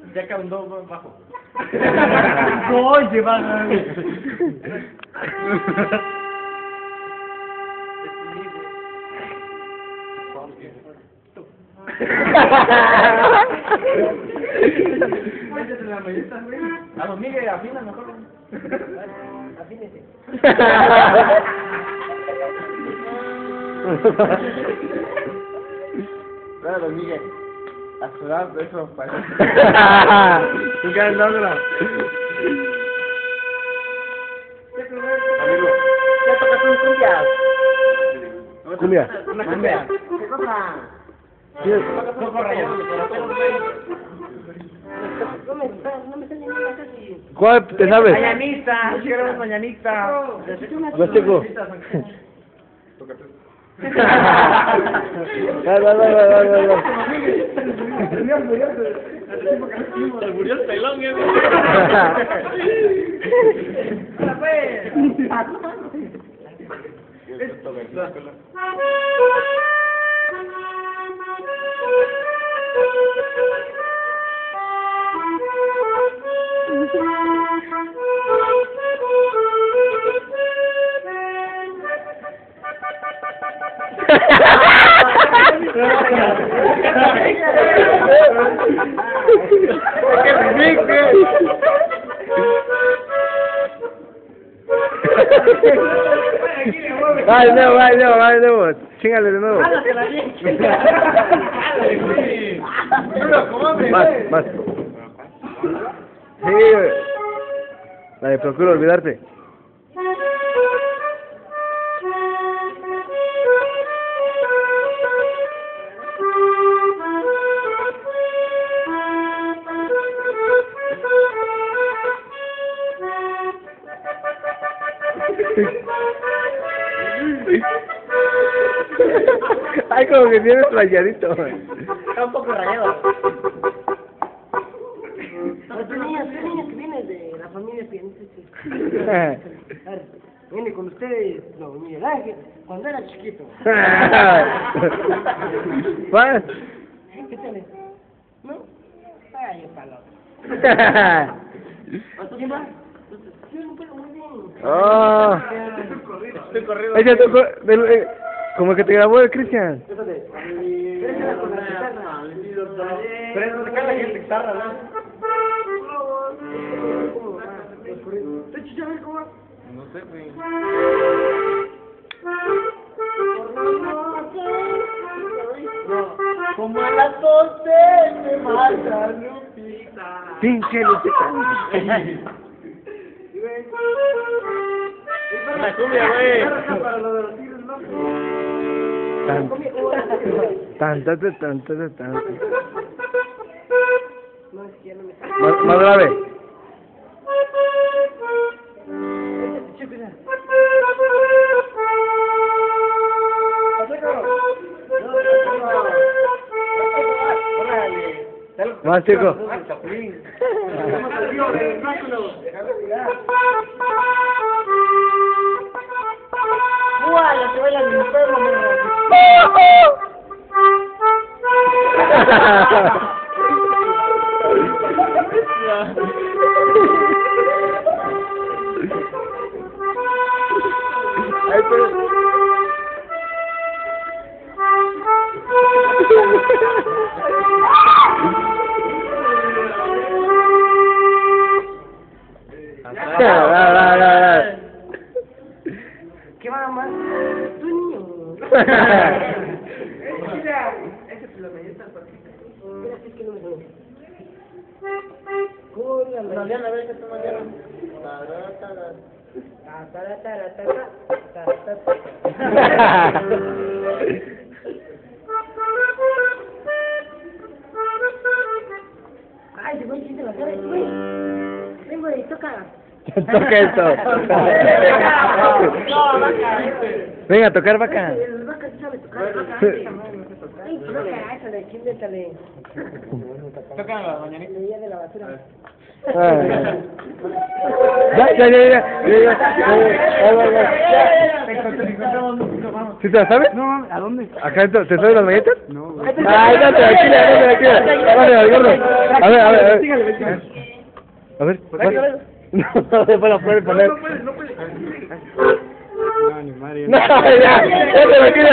Ya acá un dos bajo. No, lleva. A los Miguel, afina mejor. Afínese. Claro, Miguel. A su edad, eso parece. ¿Tú qué logro? Amigo, ya tocas un cumbia. Cumbia. Una cumbia. ¿Qué cosa? Sí. Coco rayado de corazón. No me está llamando casi. ¿Cuál te sabes? Mañanita, quiero mañanita. Los chicos. Va. Se murió el pelón, Va de nuevo. Chíngale de nuevo. Más. Sí, la de procuro olvidarte. Ay, como que tienes rayadito. Está un poco rayado. Tú niño que viene de la familia pianista. Viene con ustedes, no, Miguel Ángel, cuando era chiquito. ¿Vas? ¿Qué tal? ¿No? Ay, palo. ¿Quién va? Yo no puedo muy bien. Oh. Estoy corrido. Ella tocó, como que te grabó el Cristian. Pero eso se cae la gente guitarra, ¿no? No sé, güey. Como a las 12 me mata Lupita. Pinche Lupita. La cumbia, güey. Tan. No, es que ya no me sale. Más grave. Más chico. ¡Guau! Se baila mi perro, Ay, pero... ¿Qué va más? Tú niño. Ese te lo me está patita. Espérate que no me sale. Hola, Mariana, a ver qué te Mariana. Ay, se güey, sí te la sabe, güey. Ven, güey, toca. Toca esto. No, vaca, Venga, a tocar vaca. el vaca sí sabe tocar. Ay, toca, échale, chíndetale. Toca la mañanita. Le de la basura. ¿Sí te la sabes? No, ¿a dónde? ¿Acá dentro? ¿Te sabes las mañetas? No, Ay, no, tranquila. Vale, gordo. A ver. A ver, no, para poner. No puede. No, ni madre. No, ya, tranquila.